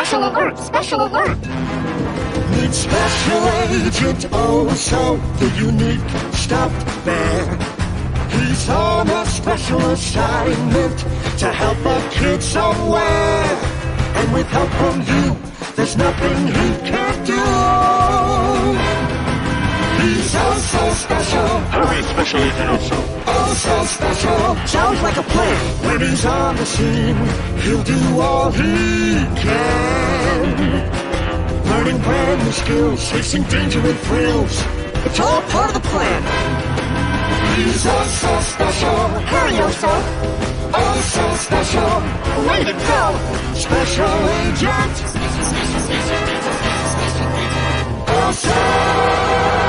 Special alert! Special alert! Meet Special Agent Oh-So, the unique stuffed bear. He's on a special assignment to help a kid somewhere. And with help from you, there's nothing he can't do. He's oh so special. Hurry, Special Agent Oh-So. Oh so special. Sounds like a plan. When he's on the scene, he'll do all he can. Learning brand new skills, facing danger and thrills. It's all part of the plan. He's oh so special. Hurry, Oh-So. Oh so special. Way to go! Special Agent Oh-So.